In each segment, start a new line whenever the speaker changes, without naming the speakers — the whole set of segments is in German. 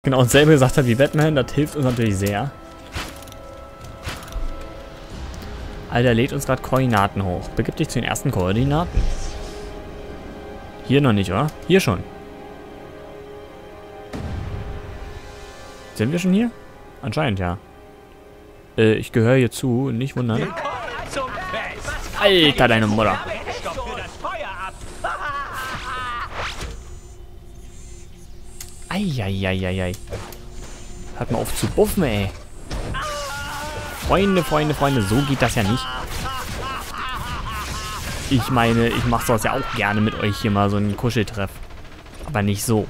genau dasselbe gesagt hat wie Batman. Das hilft uns natürlich sehr. Alter, lädt uns gerade Koordinaten hoch. Begib dich zu den ersten Koordinaten. Hier noch nicht, oder? Hier schon. Sind wir schon hier? Anscheinend, ja. Ich gehöre hier zu, nicht wundern. Alter, deine Mutter. Eieieiei. Hört mal auf zu buffen, ey. Freunde, so geht das ja nicht. Ich meine, ich mache sowas ja auch gerne mit euch hier mal so einen Kuscheltreff. Aber nicht so.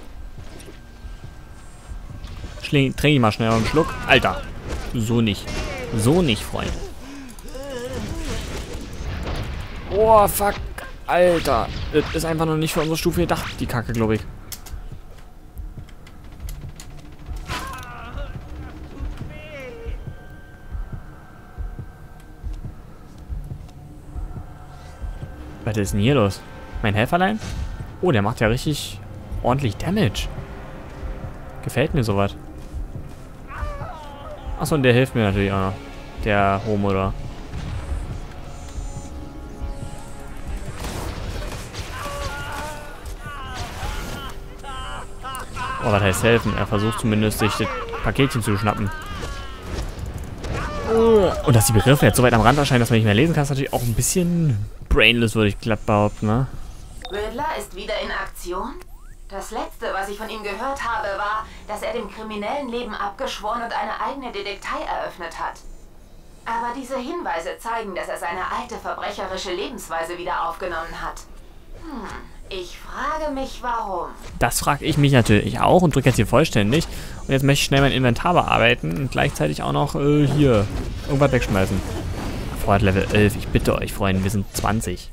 Trinke ich mal schnell einen Schluck. Alter, so nicht. So nicht, Freunde. Oh, fuck. Alter, das ist einfach noch nicht für unsere Stufe gedacht, die Kacke, glaube ich. Was ist denn hier los? Mein Helferlein? Oh, der macht ja richtig ordentlich Damage. Gefällt mir sowas. Achso, und der hilft mir natürlich auch noch. Der Homo da. Oh, was heißt helfen? Er versucht zumindest, sich das Paketchen zu schnappen. Und dass die Begriffe jetzt so weit am Rand erscheinen, dass man nicht mehr lesen kann, ist natürlich auch ein bisschen brainless, würde ich glatt behaupten, ne?
Riddler ist wieder in Aktion? Das Letzte, was ich von ihm gehört habe, war, dass er dem kriminellen Leben abgeschworen und eine eigene Detektei eröffnet hat. Aber diese Hinweise zeigen, dass er seine alte verbrecherische Lebensweise wieder aufgenommen hat. Ich frage mich, warum. Das
frage ich mich natürlich auch und drücke jetzt hier vollständig. Und jetzt möchte ich schnell mein Inventar bearbeiten und gleichzeitig auch noch hier irgendwas wegschmeißen. Vorher Level 11. Ich bitte euch, Freunde, wir sind 20.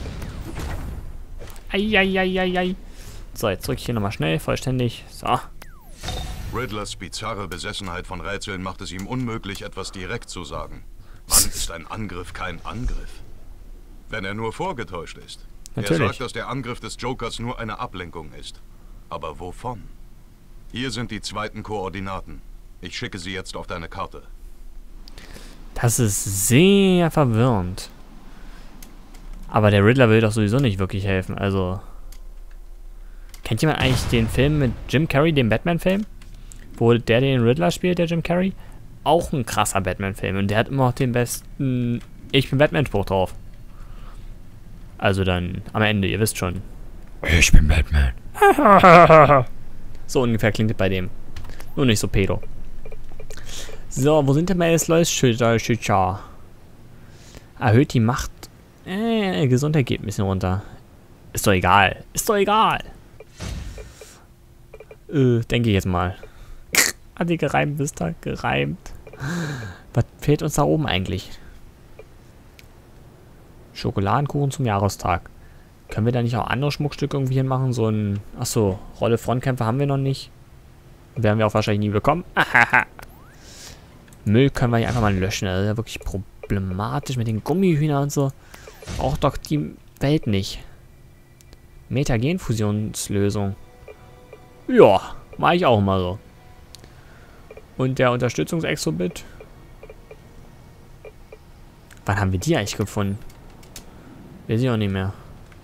Eieieiei. So, jetzt drücke ich hier nochmal schnell, vollständig. So.
Riddlers bizarre Besessenheit von Rätseln macht es ihm unmöglich, etwas direkt zu sagen. Wann ist ein Angriff kein Angriff? Wenn er nur vorgetäuscht ist.
Natürlich.
Er sagt, dass der Angriff des Jokers nur eine Ablenkung ist. Aber wovon? Hier sind die zweiten Koordinaten. Ich schicke sie jetzt auf deine Karte.
Das ist sehr verwirrend. Aber der Riddler will doch sowieso nicht wirklich helfen, also... Kennt jemand eigentlich den Film mit Jim Carrey, den Batman-Film? Wo der den Riddler spielt, der Jim Carrey? Auch ein krasser Batman-Film. Und der hat immer auch den besten Ich bin Batman-Spruch drauf. Also dann am Ende, ihr wisst schon. Ich bin Batman. So ungefähr klingt es bei dem. Nur nicht so pedo. So, wo sind denn meine Schücher? Erhöht die Macht. Gesundheit geht ein bisschen runter. Ist doch egal. Ist doch egal. Denke ich jetzt mal. Hat die gereimt, bist du? Gereimt. Was fehlt uns da oben eigentlich? Schokoladenkuchen zum Jahrestag. Können wir da nicht auch andere Schmuckstücke irgendwie hinmachen? So ein... Achso, Rolle Frontkämpfer haben wir noch nicht. Werden wir auch wahrscheinlich nie bekommen. Müll können wir hier einfach mal löschen. Das ist ja wirklich problematisch mit den Gummihühnern und so. Braucht doch die Welt nicht. Metagenfusionslösung. Ja, mache ich auch mal so. Und der Unterstützungsexobit. Wann haben wir die eigentlich gefunden? Weiß ich auch nicht mehr.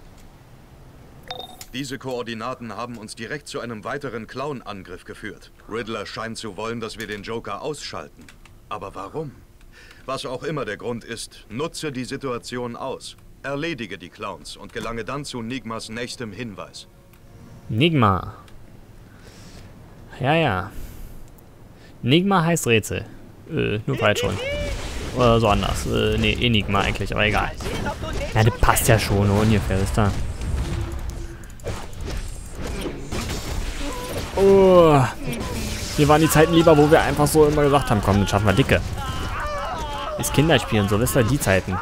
Diese Koordinaten haben uns direkt zu einem weiteren Clown-Angriff geführt. Riddler scheint zu wollen, dass wir den Joker ausschalten. Aber warum? Was auch immer der Grund ist, nutze die Situation aus. Erledige die Clowns und gelange dann zu Nigmas nächstem Hinweis.
Nigma. Ja. Nigma heißt Rätsel. Nur falsch schon. Oder so anders. Nee, Enigma eigentlich, aber egal. Ja, das passt ja schon ungefähr, ist da. Oh. Hier waren die Zeiten lieber, wo wir einfach so immer gesagt haben, komm, dann schaffen wir dicke. Ist Kinderspiel und so, wisst ihr, die Zeiten.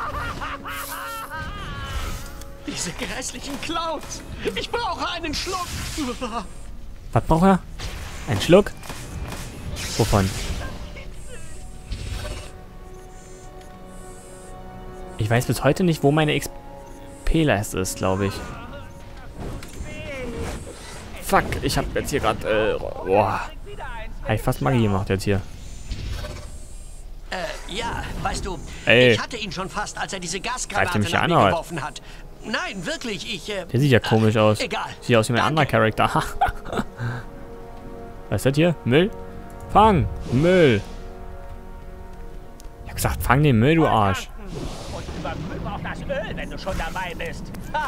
Diese grässlichen Clowns! Ich brauche einen Schluck!
Was braucht er? Ein Schluck? Wovon? Ich weiß bis heute nicht, wo meine XP-Leiste ist, glaube ich. Fuck, ich habe jetzt hier gerade... Habe ich fast Magie gemacht jetzt hier.
Ja, weißt du,
Ey.
ich hatte ihn schon fast, als er diese
Greift
Gasgranate
er mich
nach
an,
mir
oder?
geworfen hat. Nein, wirklich,
Der sieht ja komisch aus.
Egal.
Sieht aus wie ein anderer Charakter. Was ist das hier? Müll? Fang! Müll! Ich hab gesagt, fang den Müll, du Arsch.
Und überprüfe auch das Öl, wenn du schon dabei bist.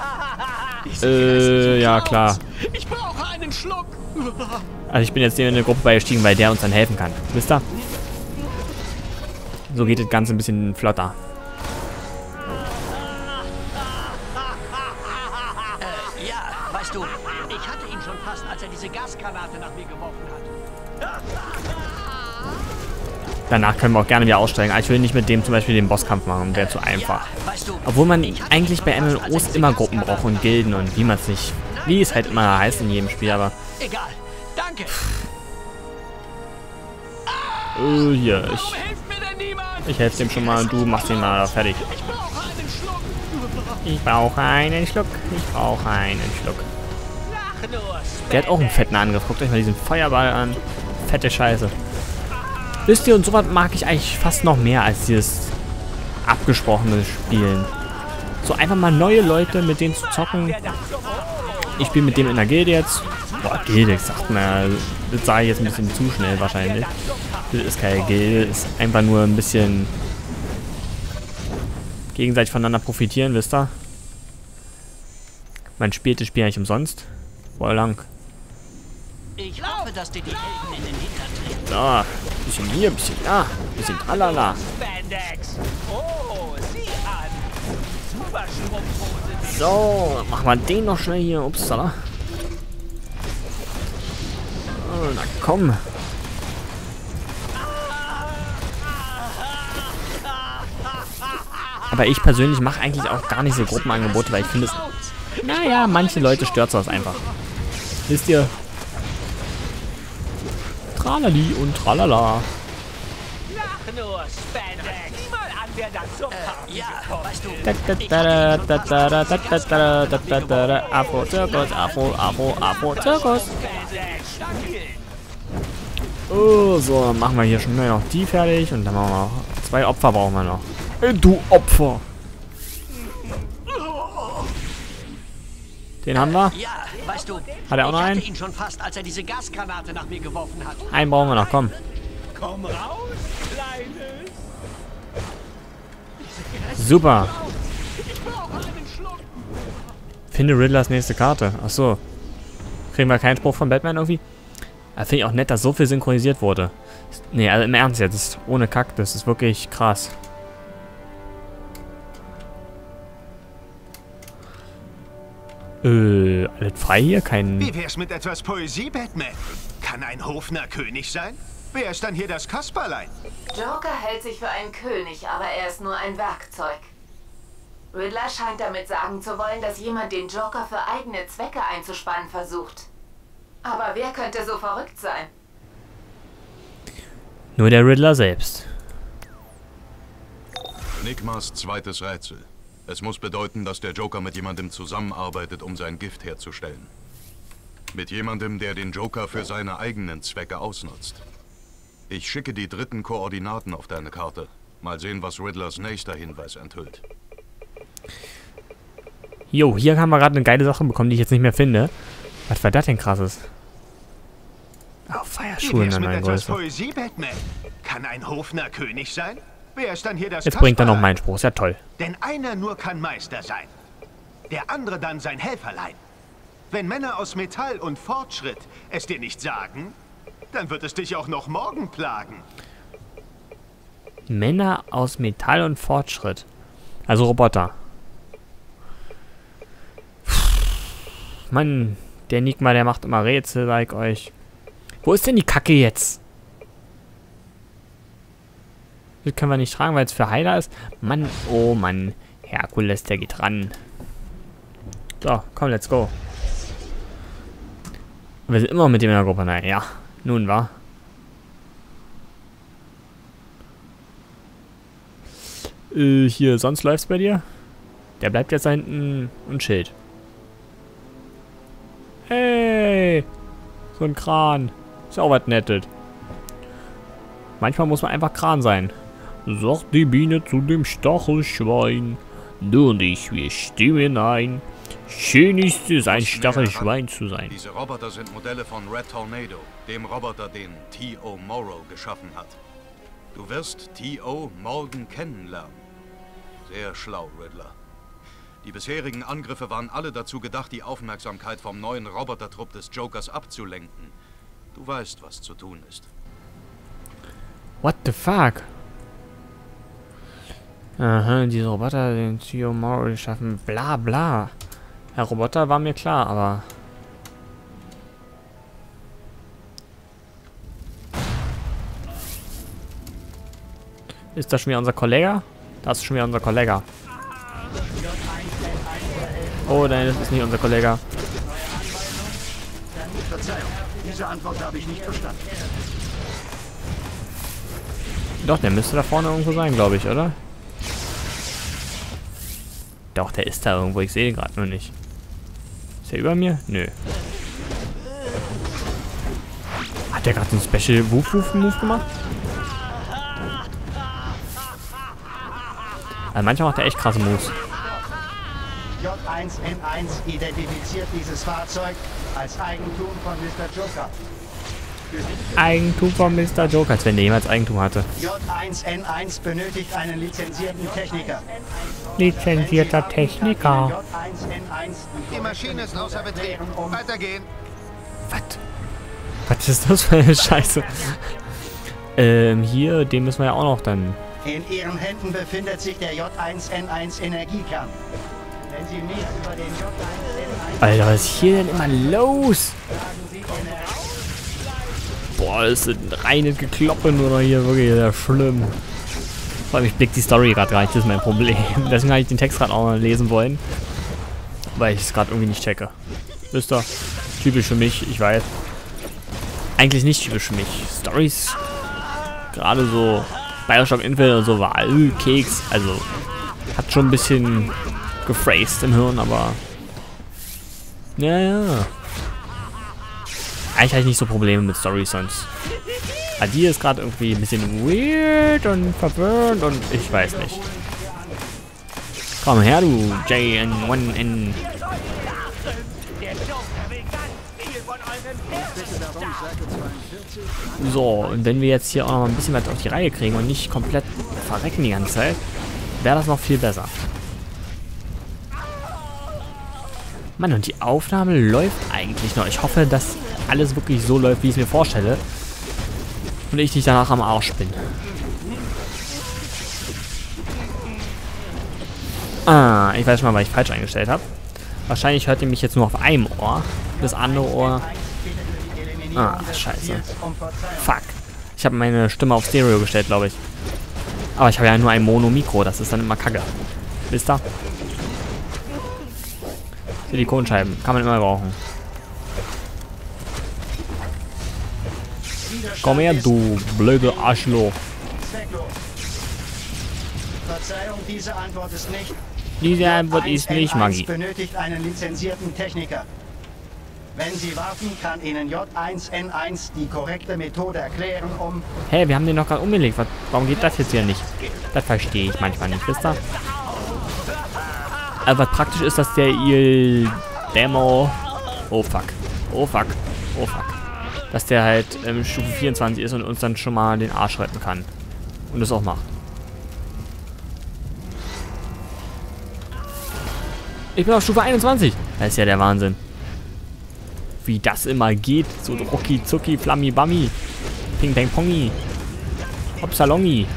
Ja, klar.
Ich brauche einen Schluck.
Also ich bin jetzt in eine Gruppe beigestiegen, weil der uns dann helfen kann. Wisst ihr? So geht das Ganze ein bisschen flotter.
Ja, weißt du, ich hatte ihn schon fast, als er diese Gasgranate nach mir geworfen hat.
Danach können wir auch gerne wieder aussteigen. Aber ich will nicht mit dem zum Beispiel den Bosskampf machen. Wäre zu einfach.
Ja, weißt du,
Obwohl man eigentlich bei MMOs immer Gruppen braucht und Gilden und wie man es nicht... Wie es halt immer heißt in jedem Spiel, aber...
egal. Danke.
Hier,
Warum hilft mir denn niemand?
ich helfe dem schon mal und du machst ihn mal fertig.
Ich brauche einen Schluck.
Ich brauche einen Schluck. Ich brauche einen Schluck.
Lach nur,
Der hat auch einen fetten Angriff. Guckt euch mal diesen Feuerball an. Fette Scheiße. Wisst ihr, und sowas mag ich eigentlich fast noch mehr als dieses abgesprochene Spielen. So einfach mal neue Leute, mit denen zu zocken. Ich spiele mit dem in der Gilde jetzt. Boah, Gilde, ich sag mal, das sage ich jetzt ein bisschen zu schnell wahrscheinlich. Das ist keine Gilde, ist einfach nur ein bisschen gegenseitig voneinander profitieren, wisst ihr? Man spielt das Spiel eigentlich umsonst. Voll lang.
Ich hoffe, dass dir die Helden in den Hintern treten.
So, bisschen hier, bisschen da, bisschen tralala.
Spandex. Oh, sieh an. Super Strumpfhose.
So, machen wir den noch schnell hier. Upsala. Oh, na komm. Aber ich persönlich mache eigentlich auch gar nicht so Gruppenangebote, weil ich finde es... Naja, manche Leute stört sowas einfach. Wisst ihr? Tralali und tralala.
Lach nur, Spandex. Sieh mal an, wer da so
Ja, weißt du,
Afro-Zirkus, Afro-Zirkus.
Spandex. Stabil.
Oh, so, dann machen wir hier schnell noch die fertig und dann machen wir noch 2 Opfer brauchen wir noch. Du Opfer. Den haben wir.
ja, weißt du,
Hat er auch noch
ich hatte
einen?
ihn schon fast, als er diese Gasgranate nach mir geworfen hat.
Einen brauchen wir noch, komm.
Komm raus, Kleines.
Super.
Ich brauche einen Schluck.
Finde Riddlers nächste Karte. Ach so. Kriegen wir keinen Spruch von Batman irgendwie? Da finde ich auch nett, dass so viel synchronisiert wurde. Nee, also im Ernst jetzt. Das ist ohne Kack. Das ist wirklich krass. Alles frei hier? Kein...
Wie wär's mit etwas Poesie, Batman? Kann ein Hofner König sein? Wer ist dann hier das Kasperlein?
Joker hält sich für einen König, aber er ist nur ein Werkzeug. Riddler scheint damit sagen zu wollen, dass jemand den Joker für eigene Zwecke einzuspannen versucht. Aber wer könnte so verrückt sein?
Nur der Riddler selbst.
Enigmas zweites Rätsel. Es muss bedeuten, dass der Joker mit jemandem zusammenarbeitet, um sein Gift herzustellen. Mit jemandem, der den Joker für seine eigenen Zwecke ausnutzt. Ich schicke die dritten Koordinaten auf deine Karte. Mal sehen, was Riddlers nächster Hinweis enthüllt.
Jo, hier haben wir gerade eine geile Sache bekommen, die ich jetzt nicht mehr finde. Was war das denn krasses? Oh,
Wie
Feierschuhe in
wär's
der
mit
neuen
etwas
Größe.
Poesie, Batman? Kann ein Hofner König sein? Wer ist dann hier das
Jetzt bringt er noch
Kasperlein?
meinen Spruch, ist ja toll.
Denn einer nur kann Meister sein. Der andere dann sein Helferlein. Wenn Männer aus Metall und Fortschritt es dir nicht sagen, dann wird es dich auch noch morgen plagen.
Männer aus Metall und Fortschritt. Also Roboter. Mann, der Enigma, der macht immer Rätsel, like euch. Wo ist denn die Kacke jetzt? Das können wir nicht tragen, weil es für Heiler ist. Mann, oh Mann. Herkules, der geht ran. So, komm, let's go. Wir sind immer mit dem in der Gruppe. Naja, nun war. Hier, sonst läuft's bei dir? Der bleibt jetzt da hinten und chillt. Hey! So ein Kran. Ist ja auch was Nettes. Manchmal muss man einfach Kran sein. Sagt die Biene zu dem Stachelschwein. Du und ich, wir stimmen ein. Schön ist es, ein Stachelschwein zu sein.
Diese Roboter sind Modelle von Red Tornado, dem Roboter, den T.O. Morrow geschaffen hat. Du wirst T.O. morgen kennenlernen. Sehr schlau, Riddler. Die bisherigen Angriffe waren alle dazu gedacht, die Aufmerksamkeit vom neuen Robotertrupp des Jokers abzulenken. Du weißt, was zu tun ist.
What the fuck? Aha, diese Roboter, den T.O. Morrow geschaffen, bla bla. Herr Roboter war mir klar, aber... Ist das schon wieder unser Kollege? Das ist schon wieder unser Kollege. Oh nein, das ist nicht unser Kollege.
Verzeihung, diese Antwort habe ich nicht verstanden.
Doch, der müsste da vorne irgendwo sein, glaube ich, oder? Doch, der ist da irgendwo. Ich sehe ihn gerade nur nicht. Ist er über mir? Nö. Hat der gerade einen Special Woof-Woof-Move gemacht? Also manchmal macht er echt krasse Moves.
J1N1 identifiziert dieses Fahrzeug als Eigentum von Mr. Joker.
Eigentum von Mr. Joker, als wenn der jemals Eigentum hatte.
J1N1 benötigt einen lizenzierten Techniker.
Lizenzierter Techniker.
J1N1
Die Maschine ist außer Betrieb. Weitergehen.
Was? Was ist das für eine Scheiße? Hier, den müssen wir ja auch noch dann...
In Ihren Händen befindet sich der J1N1 Energiekern. Wenn Sie mehr über den J1N1...
Alter, was ist hier denn immer los? Boah, das ist ein reines Gekloppe nur noch hier, wirklich sehr schlimm. Vor allem, ich blick die Story gerade gar nicht, das ist mein Problem. Deswegen habe ich den Text gerade auch mal lesen wollen. Weil ich es gerade irgendwie nicht checke. Wisst ihr? Typisch für mich, ich weiß. Eigentlich nicht typisch für mich. Stories, gerade so Bioshock Infinite und so, war Keks. Also, hat schon ein bisschen gephrased im Hirn, aber... Ja. Eigentlich habe ich nicht so Probleme mit Storys sonst. Aber die ist gerade irgendwie ein bisschen weird und verwirrt und ich weiß nicht. Komm her, du JN1N. So, und wenn wir jetzt hier auch noch mal ein bisschen was auf die Reihe kriegen und nicht komplett verrecken die ganze Zeit, wäre das noch viel besser. Mann, und die Aufnahme läuft eigentlich noch. Ich hoffe, dass alles wirklich so läuft, wie ich es mir vorstelle. Und ich nicht danach am Arsch bin. Ah, ich weiß schon mal, was ich falsch eingestellt habe. Wahrscheinlich hört ihr mich jetzt nur auf einem Ohr. Das andere Ohr... Ah, scheiße. Fuck. Ich habe meine Stimme auf Stereo gestellt, glaube ich. Aber ich habe ja nur ein Mono-Mikro. Das ist dann immer kacke. Wisst ihr? Silikonscheiben. Kann man immer brauchen. Komm her, du blöde Arschloch.
Verzeihung, diese Antwort ist nicht.
Diese Antwort ist nicht Magie.
Benötigt einen lizenzierten Techniker. Wenn Sie warten, kann Ihnen J1N1 die korrekte Methode erklären, um...
Hey, wir haben den noch gerade umgelegt. Warum geht das jetzt hier nicht? Das verstehe ich manchmal nicht, wisst ihr? Aber was praktisch ist, dass der Demo... Oh fuck. Oh fuck. Oh fuck. Dass der halt Stufe 24 ist und uns dann schon mal den Arsch retten kann. Und das auch macht. Ich bin auf Stufe 21. Das ist ja der Wahnsinn. Wie das immer geht. So rucki zucki, flammi bammi. Ping peng pongi. Hopsalongi.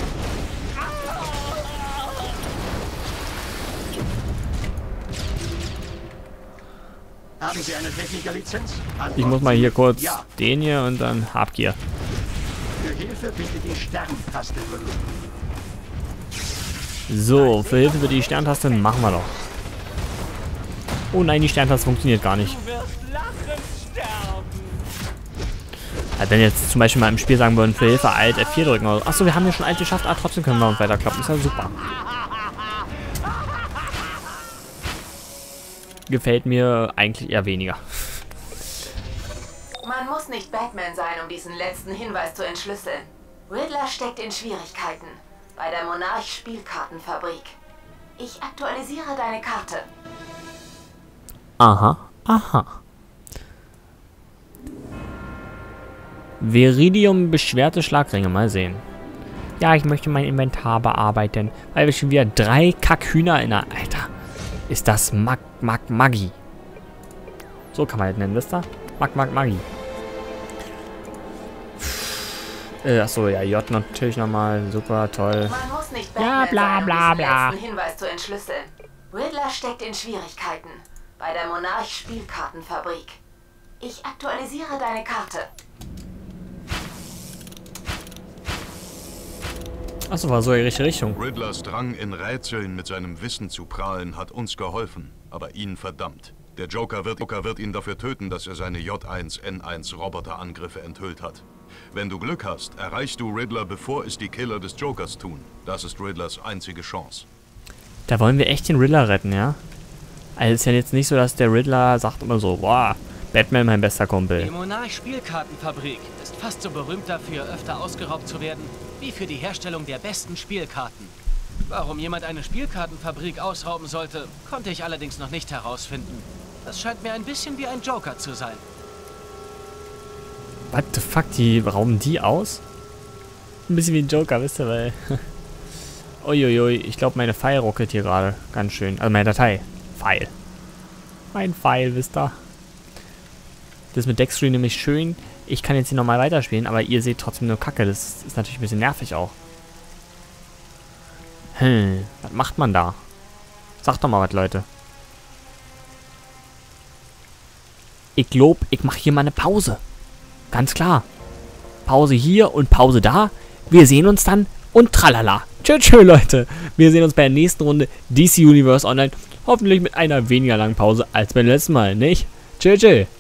Haben Sie eine Technikerlizenz?
Ich muss mal hier kurz den hier und dann Habgier.
Für Hilfe bitte die Sterntaste drücken.
So, für Hilfe bitte die Sterntaste machen wir doch. Oh nein, die Sterntaste funktioniert gar nicht. Ja, wenn jetzt zum Beispiel mal im Spiel sagen würden, für Hilfe Alt F4 drücken. Achso, wir haben ja schon Alt geschafft, aber trotzdem können wir uns weiterklappen. Ist ja super. Gefällt mir eigentlich eher weniger.
Man muss nicht Batman sein, um diesen letzten Hinweis zu entschlüsseln. Riddler steckt in Schwierigkeiten. Bei der Monarch-Spielkartenfabrik. Ich aktualisiere deine Karte.
Aha, aha. Viridium beschwerte Schlagringe, mal sehen. Ja, ich möchte mein Inventar bearbeiten, weil wir schon wieder 3 Kackhühner in der... Alter, ist das Maggi. So kann man das nennen, wisst ihr? Maggi. Achso, ja, J natürlich nochmal, super, toll.
Man muss nicht
Ja, bla, bla, bla.
letzten Hinweis zu entschlüsseln. Riddler steckt in Schwierigkeiten. Bei der Monarch-Spielkartenfabrik. Ich aktualisiere deine Karte.
Achso, war so die richtige Richtung.
Riddlers Drang in Rätseln mit seinem Wissen zu prahlen hat uns geholfen, aber ihn verdammt. Der Joker wird ihn dafür töten, dass er seine J1N1 Roboterangriffe enthüllt hat. Wenn du Glück hast, erreichst du Riddler, bevor es die Killer des Jokers tun. Das ist Riddlers einzige Chance.
Da wollen wir echt den Riddler retten, ja? Also ist ja jetzt nicht so, dass der Riddler sagt immer so, boah, Batman mein bester Kumpel.
Die Monarch-Spielkartenfabrik ist fast so berühmt dafür, öfter ausgeraubt zu werden, wie für die Herstellung der besten Spielkarten. Warum jemand eine Spielkartenfabrik ausrauben sollte, konnte ich allerdings noch nicht herausfinden. Das scheint mir ein bisschen wie ein Joker zu sein.
What the fuck, die rauben die aus? Ein bisschen wie ein Joker, wisst ihr, weil... Uiuiui, ich glaube meine File ruckelt hier gerade ganz schön. Also meine Datei. File. Mein File, wisst ihr. Das mit Dextry nämlich schön. Ich kann jetzt hier nochmal weiterspielen, aber ihr seht trotzdem nur Kacke. Das ist natürlich ein bisschen nervig auch. Was macht man da? Sagt doch mal was, Leute. Ich glaube, ich mache hier mal eine Pause. Ganz klar. Pause hier und Pause da. Wir sehen uns dann und tralala. Tschüss, Leute. Wir sehen uns bei der nächsten Runde DC Universe Online. Hoffentlich mit einer weniger langen Pause als beim letzten Mal, nicht? Tschüss.